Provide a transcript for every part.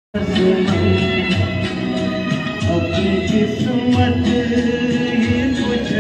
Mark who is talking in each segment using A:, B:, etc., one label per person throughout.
A: अपनी किस्मत ये कुछ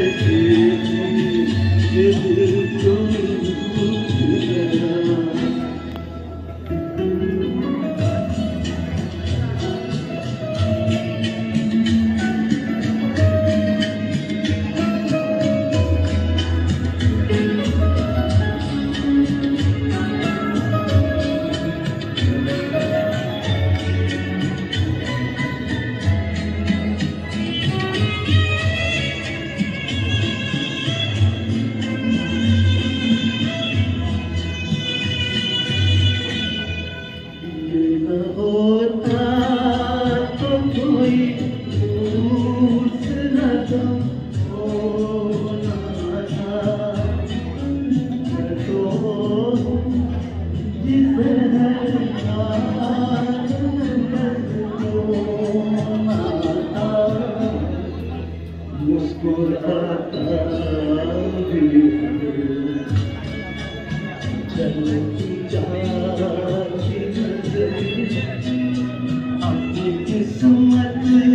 A: होता तो कोई दूसरा तो होना था, तो जिसे होना था, मुस्कुराता भी चलती जाती अपनी किस्मत